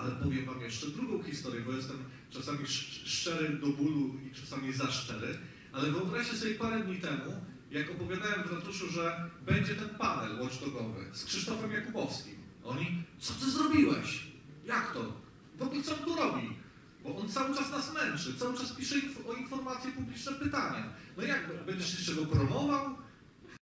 Ale powiem wam jeszcze drugą historię, bo jestem czasami szczery do bólu i czasami za szczery, ale wyobraźcie sobie parę dni temu, jak opowiadałem w ratuszu, że będzie ten panel watchdogowy z Krzysztofem Jakubowskim. Oni, co ty zrobiłeś? Jak to? W ogóle co on tu robi? Bo on cały czas nas męczy, cały czas pisze o informacje publiczne pytania. No jak, będziesz jeszcze go promował?